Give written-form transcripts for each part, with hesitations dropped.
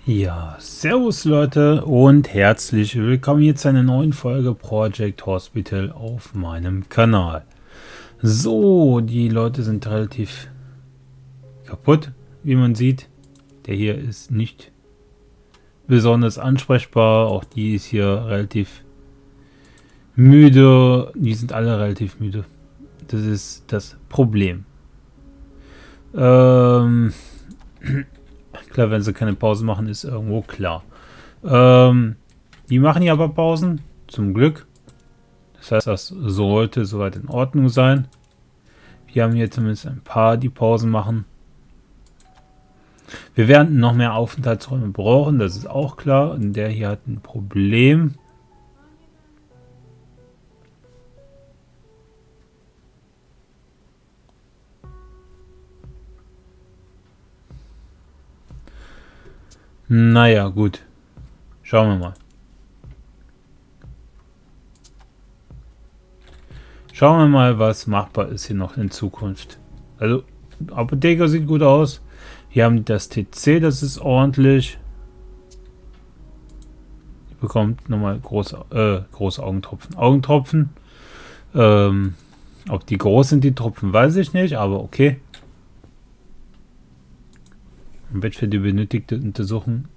Ja, servus Leute und herzlich willkommen hier zu einer neuen Folge Project Hospital auf meinem Kanal. So, die Leute sind relativ kaputt, wie man sieht. Der hier ist nicht besonders ansprechbar, auch die ist hier relativ müde. Die sind alle relativ müde. Das ist das Problem. Klar, wenn sie keine Pause machen, ist irgendwo klar. Die machen ja aber Pausen, zum Glück. Das heißt, das sollte soweit in Ordnung sein. Wir haben hier zumindest ein paar, die Pausen machen. Wir werden noch mehr Aufenthaltsräume brauchen, das ist auch klar. Und der hier hat ein Problem. Naja, gut. Schauen wir mal. Schauen wir mal, was machbar ist hier noch in Zukunft. Also, Apotheker sieht gut aus. Wir haben das TC, das ist ordentlich. Die bekommt nochmal große Augentropfen. Augentropfen. Ob die groß sind, die Tropfen, weiß ich nicht, aber okay. Ein Bett für die benötigte Untersuchung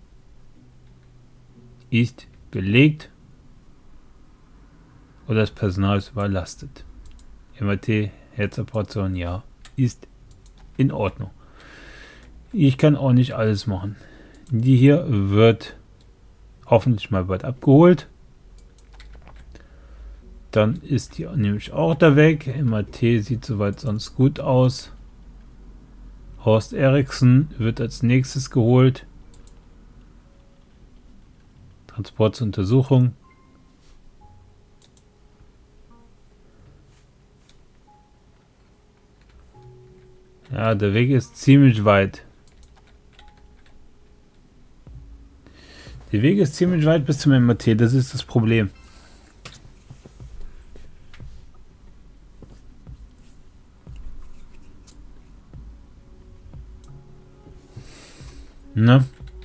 ist belegt oder das Personal ist überlastet. MRT, Herzoperation, ja, ist in Ordnung. Ich kann auch nicht alles machen. Die hier wird hoffentlich mal bald abgeholt. Dann ist die nämlich auch da weg. MRT sieht soweit sonst gut aus. Horst Eriksen wird als nächstes geholt. Transport zur Untersuchung. Ja, der Weg ist ziemlich weit. Der Weg ist ziemlich weit bis zum MRT, das ist das Problem. Ne?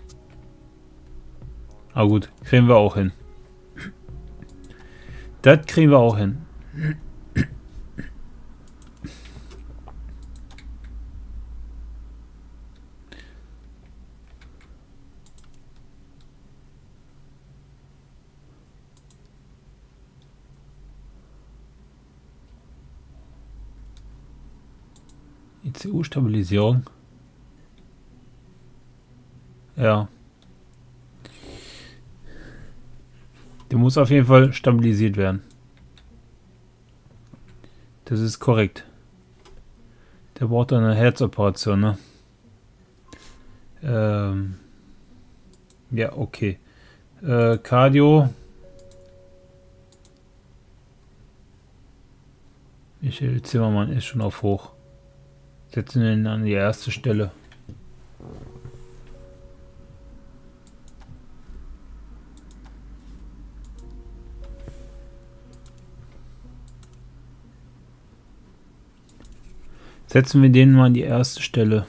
Ah gut, kriegen wir auch hin. Das kriegen wir auch hin. ICU-Stabilisierung. Ja. Der muss auf jeden Fall stabilisiert werden. Das ist korrekt. Der braucht eine Herzoperation, ne? Ja, okay. Cardio. Michael Zimmermann ist schon auf hoch. Setzen wir ihn an die erste Stelle. Setzen wir den mal an die erste Stelle.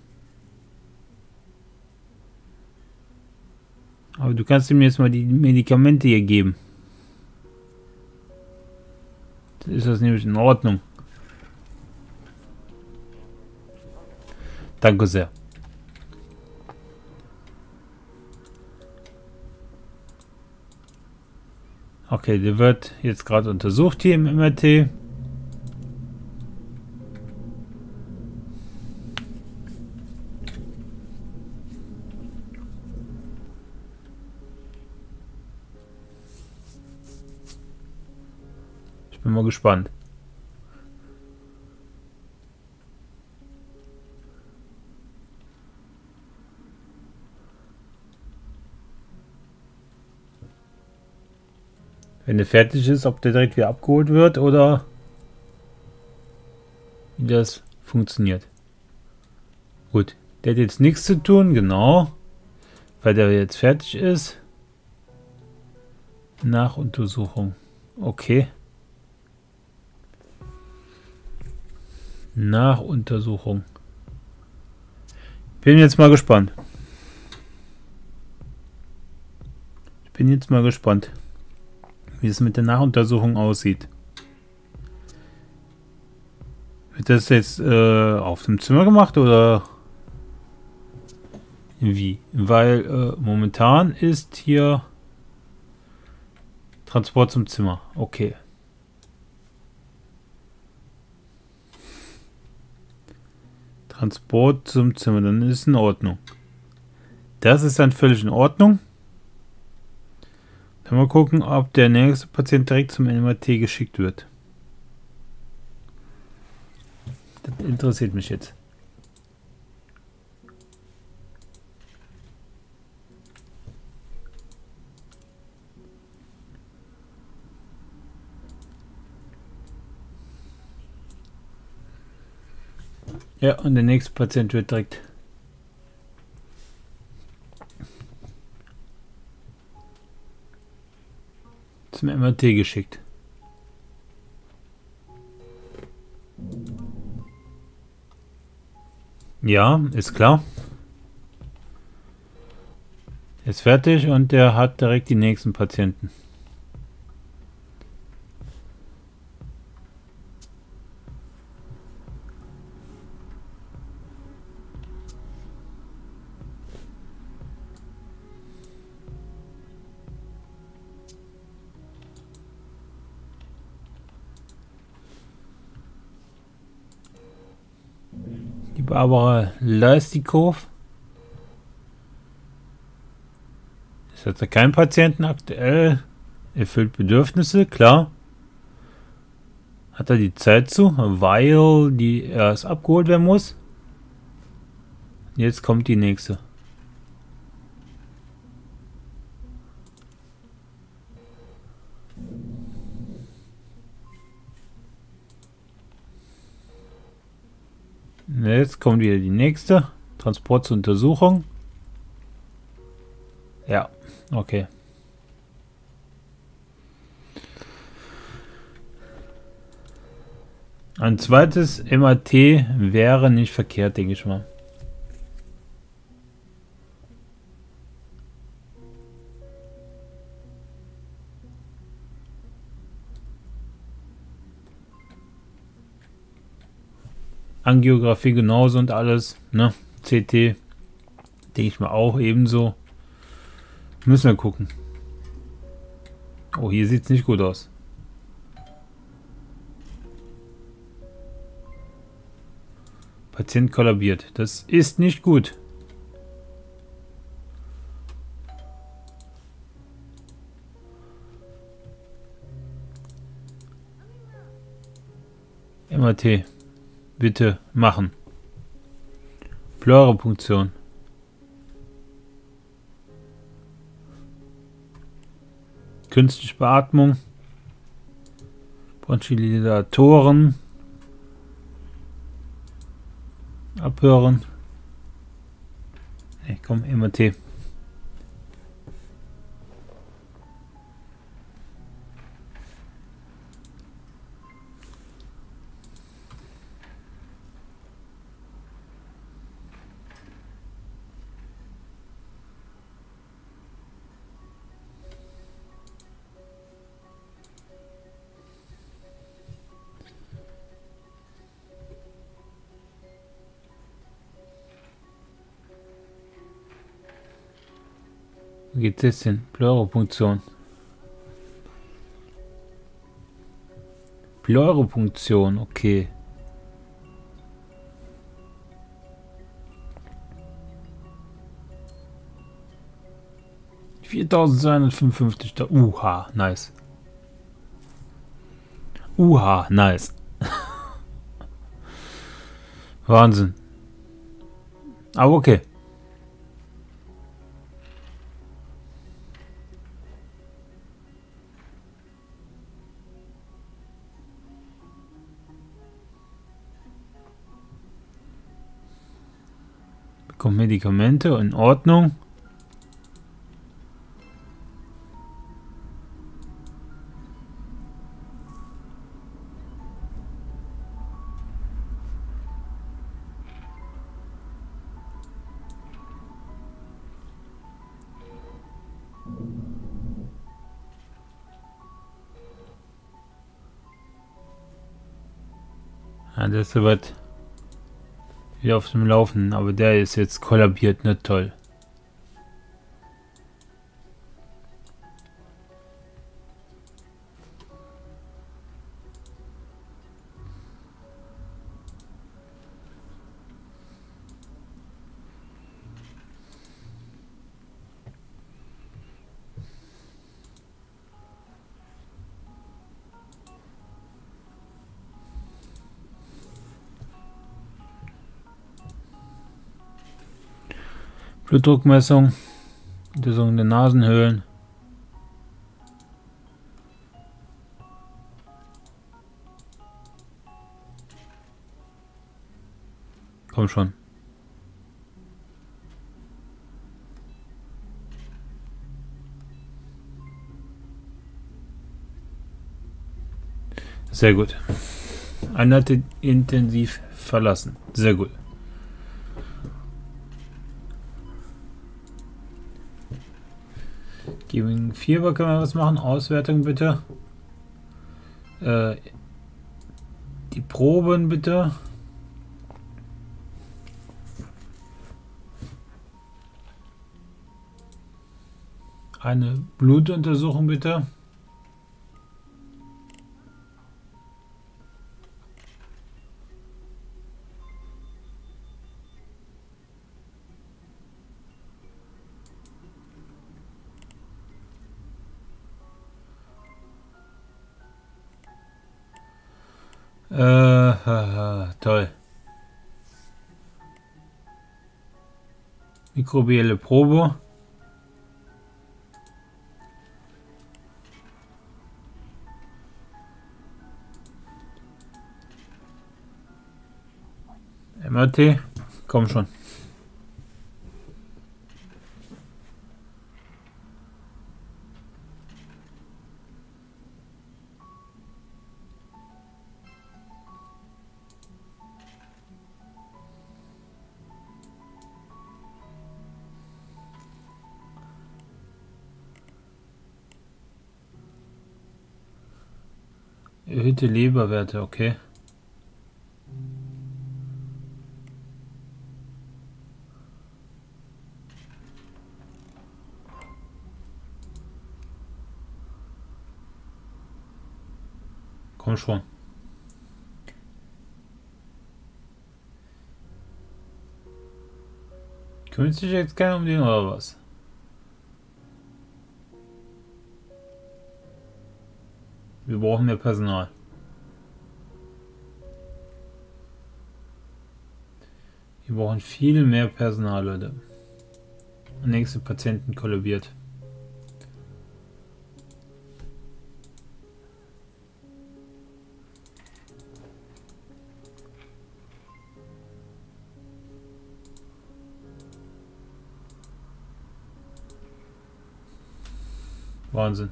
Aber du kannst ihm jetzt mal die Medikamente hier geben. Dann ist das nämlich in Ordnung. Danke sehr. Okay, der wird jetzt gerade untersucht hier im MRT. Ich bin mal gespannt. Wenn der fertig ist, ob der direkt wieder abgeholt wird oder wie das funktioniert. Gut, der hat jetzt nichts zu tun, genau, weil der jetzt fertig ist. Nachuntersuchung. Okay. Nachuntersuchung. Bin jetzt mal gespannt. Bin jetzt mal gespannt, wie es mit der Nachuntersuchung aussieht. Wird das jetzt auf dem Zimmer gemacht oder wie? Weil momentan ist hier Transport zum Zimmer. Okay. Transport zum Zimmer, dann ist in Ordnung. Das ist dann völlig in Ordnung. Dann mal gucken, ob der nächste Patient direkt zum MRT geschickt wird. Das interessiert mich jetzt. Ja, und der nächste Patient wird direkt zum MRT geschickt. Ja, ist klar. Ist fertig und der hat direkt die nächsten Patienten. Die Barbara Leistikow. Ist jetzt kein Patienten aktuell. Erfüllt Bedürfnisse, klar. Hat er die Zeit zu, weil die erst abgeholt werden muss. Jetzt kommt die nächste. Jetzt kommt wieder die nächste. Transport zur Untersuchung. Ja, okay. Ein zweites MRT wäre nicht verkehrt, denke ich mal. Angiografie genauso und alles, ne? CT, denke ich mal auch ebenso. Müssen wir gucken. Oh, hier sieht es nicht gut aus. Patient kollabiert. Das ist nicht gut. MRT. Bitte machen. Pleurapunktion. Künstliche Beatmung. Bronchidilatoren. Abhören. Hey, komm, MRT. Wo geht es hin? Pleurapunktion. Pleurapunktion, okay. $4.255. Nice. Nice. Wahnsinn. Aber okay. Bekommt Medikamente, in Ordnung. Ja, der ist soweit wieder auf dem Laufen, aber der ist jetzt kollabiert, nicht toll. Blutdruckmessung, Untersuchung der Nasenhöhlen. Komm schon. Sehr gut. Einheit intensiv verlassen. Sehr gut. Gegen Fieber können wir was machen. Auswertung bitte. Die Proben bitte. Eine Blutuntersuchung bitte. Toll. Mikrobielle Probe. MRT. Komm schon. Erhöhte Leberwerte, okay. Komm schon. Kümmert sich jetzt keiner um den oder was? Wir brauchen mehr Personal. Wir brauchen viel mehr Personal, Leute. Der nächste Patienten kollabiert. Wahnsinn.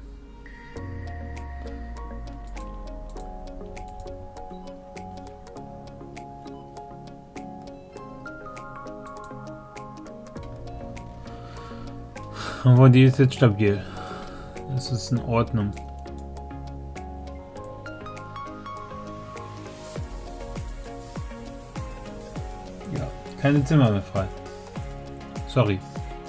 Aber die ist jetzt stabil. Das ist in Ordnung. Ja, keine Zimmer mehr frei. Sorry.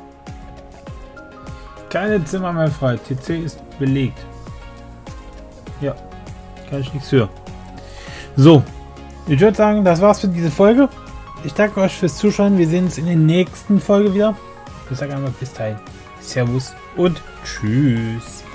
Keine Zimmer mehr frei. TC ist belegt. Ja, kann ich nichts für. So, ich würde sagen, das war's für diese Folge. Ich danke euch fürs Zuschauen. Wir sehen uns in der nächsten Folge wieder. Ich sage einmal bis dahin. Servus und tschüss.